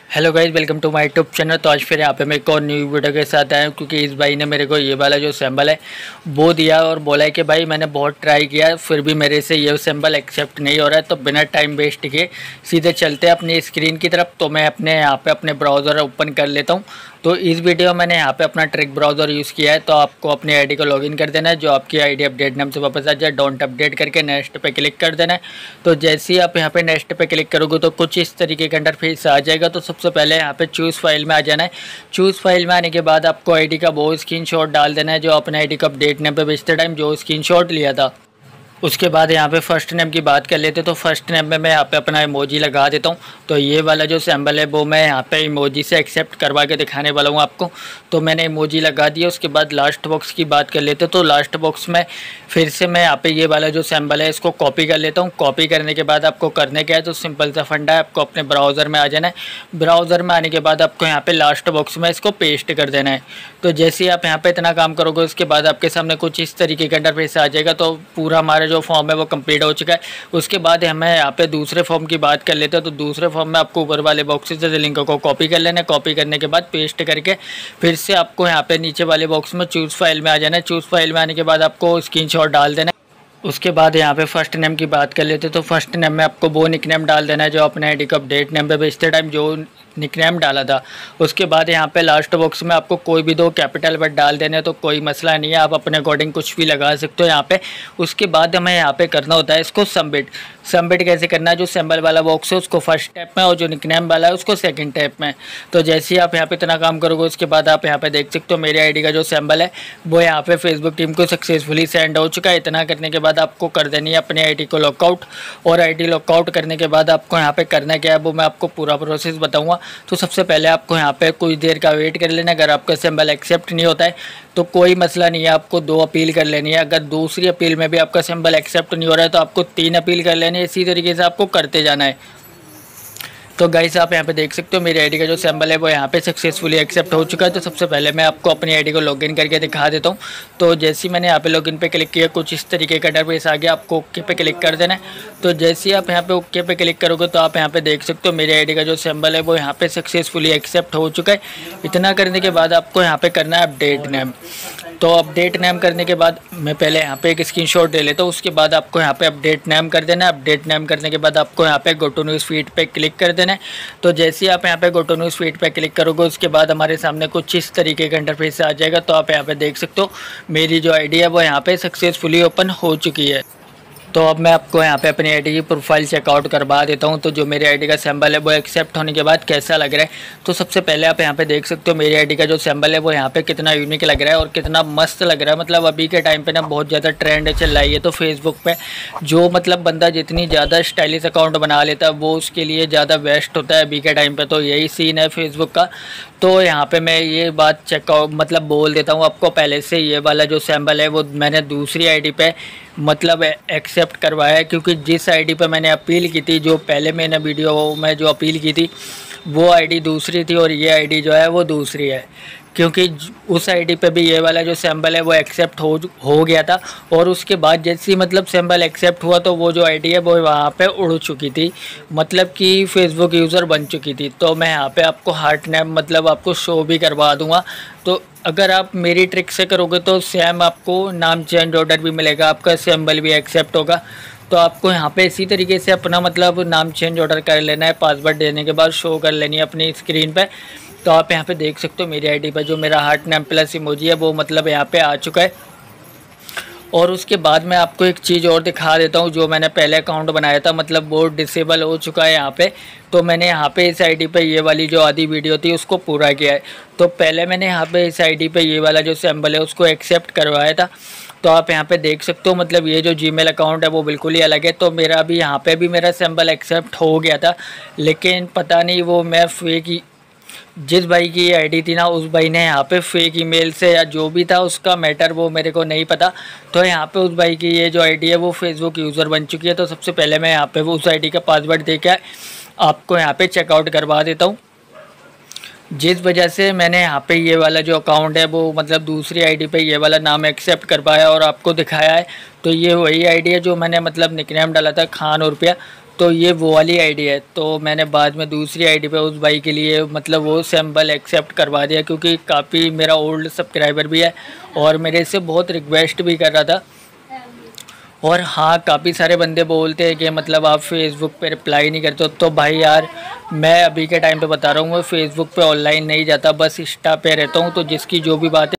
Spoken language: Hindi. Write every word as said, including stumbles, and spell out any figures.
Hello guys, welcome to my YouTube channel. तो आज फिर यहाँ पे मैं एक और न्यू वीडियो के साथ आया हूँ, क्योंकि इस भाई ने मेरे को ये वाला जो सिंबल है वो दिया और बोला है कि भाई मैंने बहुत ट्राई किया फिर भी मेरे से ये सिंबल एक्सेप्ट नहीं हो रहा है। तो बिना टाइम वेस्ट किए सीधे चलते हैं अपनी स्क्रीन की तरफ। तो मैं अपने यहाँ पे अपने ब्राउज़र ओपन कर लेता हूँ। तो इस वीडियो मैंने यहाँ पे अपना ट्रिक ब्राउज़र यूज़ किया है। तो आपको अपनी आईडी को लॉगिन कर देना है, जो आपकी आईडी अपडेट नाम से वापस आ जाए। डोंट अपडेट करके नेक्स्ट पे क्लिक कर देना है। तो जैसे ही आप यहाँ पे नेक्स्ट पे क्लिक करोगे तो कुछ इस तरीके का इंटरफेस आ जाएगा। तो सबसे पहले यहाँ पे चूज़ फाइल में आ जाना है। चूज़ फाइल में आने के बाद आपको आईडी का वो स्क्रीनशॉट डाल देना है जो अपने आईडी को अपडेट नेम पे भेजते टाइम जो स्क्रीनशॉट लिया था। उसके बाद यहाँ पे फर्स्ट नेम की बात कर लेते तो फर्स्ट नेम में मैं यहाँ पे अपना इमोजी लगा देता हूँ। तो ये वाला जो सिंबल है वो मैं यहाँ पे इमोजी से एक्सेप्ट करवा के दिखाने वाला हूँ आपको। तो मैंने इमोजी लगा दिया। उसके बाद लास्ट बॉक्स की बात कर लेते तो लास्ट बॉक्स में फिर से मैं यहाँ पे ये वाला जो सिंबल है इसको कॉपी कर लेता हूँ। कॉपी करने के बाद आपको करने क्या है, तो सिंपल सा फंडा है, आपको अपने ब्राउज़र में आ जाना है। ब्राउज़र में आने के बाद आपको यहाँ पे लास्ट बॉक्स में इसको पेस्ट कर देना है। तो जैसे ही आप यहाँ पे इतना काम करोगे उसके बाद आपके सामने कुछ इस तरीके का इंटरफेस आ जाएगा। तो पूरा हमारा जो फॉर्म है वो कंप्लीट हो चुका है। उसके बाद हमें यहाँ पे दूसरे फॉर्म की बात कर लेते हैं। तो दूसरे फॉर्म में आपको ऊपर वाले बॉक्स से लिंक को कॉपी कर लेना है। कॉपी करने के बाद पेस्ट करके फिर से आपको यहाँ पे नीचे वाले बॉक्स में चूज़ फाइल में आ जाना है। चूज़ फाइल में आने के बाद आपको स्क्रीनशॉट डाल देना है। उसके बाद यहाँ पे फर्स्ट नेम की बात कर लेते तो फर्स्ट नेम में आपको वो निकनेम डाल देना है जो अपने आईडी को अपडेट नेम पे भेजते टाइम जो निकनेम डाला था। उसके बाद यहाँ पे लास्ट बॉक्स में आपको कोई भी दो कैपिटल वर्ड डाल देने, तो कोई मसला नहीं है, आप अपने अकॉर्डिंग कुछ भी लगा सकते हो यहाँ पे। उसके बाद हमें यहाँ पे करना होता है इसको सबमिट। सबमिट कैसे करना है, जो सिंबल वाला बॉक्स है उसको फर्स्ट टैप में और जो निकनेम वाला है उसको सेकंड टैप में। तो जैसे ही आप यहाँ पे इतना काम करोगे उसके बाद आप यहाँ पे देख सकते हो मेरी आईडी का जो सिंबल है वो यहाँ पे फेसबुक टीम को सक्सेसफुली सेंड हो चुका है। इतना करने के बाद आपको कर देनी है अपनी आईडी को लॉकआउट। और आईडी लॉकआउट करने के बाद आपको यहाँ पे करना क्या है वो मैं आपको पूरा प्रोसेस बताऊँगा। तो सबसे पहले आपको यहाँ पे कुछ देर का वेट कर लेना। अगर आपका सिंबल एक्सेप्ट नहीं होता है तो कोई मसला नहीं है, आपको दो अपील कर लेनी है। अगर दूसरी अपील में भी आपका सिंबल एक्सेप्ट नहीं हो रहा है तो आपको तीन अपील कर लेनी है। इसी तरीके से आपको करते जाना है। तो गाइस आप यहाँ पे देख सकते हो मेरी आईडी का जो सिंबल है वो यहाँ पे सक्सेसफुली एक्सेप्ट हो चुका है। तो सबसे पहले मैं आपको अपनी आईडी को लॉगिन करके दिखा देता हूँ। तो जैसे ही मैंने यहाँ पे लॉगिन पे क्लिक किया कुछ इस तरीके का इंटरफेस आ गया, आपको ओके पे क्लिक कर देना है। तो जैसे ही आप यहाँ पे ओके पे क्लिक करोगे तो आप यहाँ पे देख सकते हो मेरी आईडी का जो सिंबल है वो यहाँ पे सक्सेसफुली एक्सेप्ट हो चुका है। इतना करने के बाद आपको यहाँ पे करना है अपडेट नेम। तो अपडेट नेम करने के बाद मैं पहले यहाँ पे एक स्क्रीनशॉट ले लेता हूँ। उसके बाद आपको यहाँ पे अपडेट नेम कर देना है। अपडेट नेम करने के बाद आपको यहाँ पे गो टू न्यूज़ फीड पे क्लिक कर देना है। तो जैसे ही आप यहाँ पे गो टू न्यूज़ फीड पे क्लिक करोगे उसके बाद हमारे सामने कुछ इस तरीके का इंटरफेस आ जाएगा। तो आप यहाँ पे देख सकते हो मेरी जो आईडी है वो यहाँ पे सक्सेसफुली ओपन हो चुकी है। तो अब मैं आपको यहाँ पे अपनी आईडी की प्रोफाइल चेकआउट करवा देता हूँ। तो जो मेरी आईडी का सिंबल है वो एक्सेप्ट होने के बाद कैसा लग रहा है, तो सबसे पहले आप यहाँ पे देख सकते हो मेरी आईडी का जो सिंबल है वो यहाँ पे कितना यूनिक लग रहा है और कितना मस्त लग रहा है। मतलब अभी के टाइम पे ना बहुत ज़्यादा ट्रेंड चल रहा है ये। तो फेसबुक पे जो मतलब बंदा जितनी ज़्यादा स्टाइलिश अकाउंट बना लेता है वो उसके लिए ज़्यादा बेस्ट होता है अभी के टाइम पर। तो यही सीन है फेसबुक का। तो यहाँ पे मैं ये बात चेकआउट मतलब बोल देता हूँ आपको पहले से, ये वाला जो सिंबल है वो मैंने दूसरी आईडी पे मतलब एक्सेप्ट करवाया है, क्योंकि जिस आईडी पे मैंने अपील की थी, जो पहले मैंने वीडियो में जो अपील की थी वो आईडी दूसरी थी और ये आईडी जो है वो दूसरी है। क्योंकि उस आईडी पे भी ये वाला जो सिंबल है वो एक्सेप्ट हो हो गया था और उसके बाद जैसे मतलब सिंबल एक्सेप्ट हुआ तो वो जो आईडी है वो वहाँ पे उड़ चुकी थी, मतलब कि फेसबुक यूज़र बन चुकी थी। तो मैं यहाँ पे आपको हार्ट नेम मतलब आपको शो भी करवा दूँगा। तो अगर आप मेरी ट्रिक से करोगे तो सेम आपको नाम चेंज ऑर्डर भी मिलेगा, आपका सिंबल भी एक्सेप्ट होगा। तो आपको यहाँ पे इसी तरीके से अपना मतलब नाम चेंज ऑर्डर कर लेना है। पासवर्ड देने के बाद शो कर लेनी है अपनी स्क्रीन पे। तो आप यहाँ पे देख सकते हो मेरी आईडी पर जो मेरा हार्ट नेम प्लस इमोजी है वो मतलब यहाँ पे आ चुका है। और उसके बाद मैं आपको एक चीज़ और दिखा देता हूँ, जो मैंने पहले अकाउंट बनाया था मतलब वो डिसेबल हो चुका है यहाँ पे। तो मैंने यहाँ पे इस आईडी पे ये वाली जो आधी वीडियो थी उसको पूरा किया है। तो पहले मैंने यहाँ पे इस आईडी पे ये वाला जो सिंबल है उसको एक्सेप्ट करवाया था। तो आप यहाँ पे देख सकते हो मतलब ये जो जीमेल अकाउंट है वो बिल्कुल ही अलग है। तो मेरा भी यहाँ पे भी मेरा सिंबल एक्सेप्ट हो गया था, लेकिन पता नहीं वो मैं फेक जिस भाई की ये आईडी थी ना उस भाई ने यहाँ पे फेक ईमेल से या जो भी था उसका मैटर वो मेरे को नहीं पता। तो यहाँ पे उस भाई की ये जो आईडी है वो फेसबुक यूज़र बन चुकी है। तो सबसे पहले मैं यहाँ पे वो उस आईडी का पासवर्ड दे के आपको यहाँ पे चेकआउट करवा देता हूँ। जिस वजह से मैंने यहाँ पे ये वाला जो अकाउंट है वो मतलब दूसरी आईडी पे ये वाला नाम एक्सेप्ट कर पाया और आपको दिखाया है। तो ये वही आईडी है जो मैंने मतलब निकनेम डाला था खान रुपया। तो ये वो वाली आईडी है। तो मैंने बाद में दूसरी आईडी पे उस भाई के लिए मतलब वो सिंबल एक्सेप्ट करवा दिया, क्योंकि काफ़ी मेरा ओल्ड सब्सक्राइबर भी है और मेरे से बहुत रिक्वेस्ट भी कर रहा था। और हाँ, काफ़ी सारे बंदे बोलते हैं कि मतलब आप फेसबुक पे रिप्लाई नहीं करते हो। तो भाई यार, मैं अभी के टाइम पे बता रहा हूँ, मैं फेसबुक पे ऑनलाइन नहीं जाता, बस इंस्टा पे रहता हूँ। तो जिसकी जो भी बात है